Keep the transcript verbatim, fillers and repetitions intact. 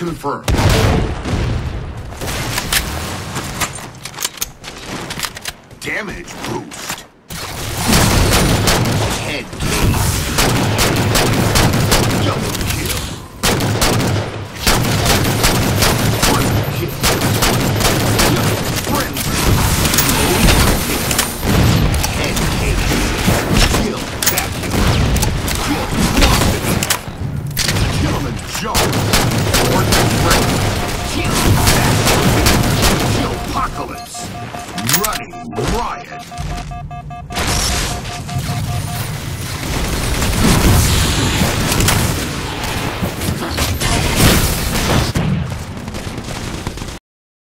confirmed. Damage boost. Head case. Double kill. Triple kill. Frenzy. Head case. Kill vacuum. Kill velocity. Gentleman's jaw. Orchid break. Kill vacuum. Kill apocalypse. Running riot.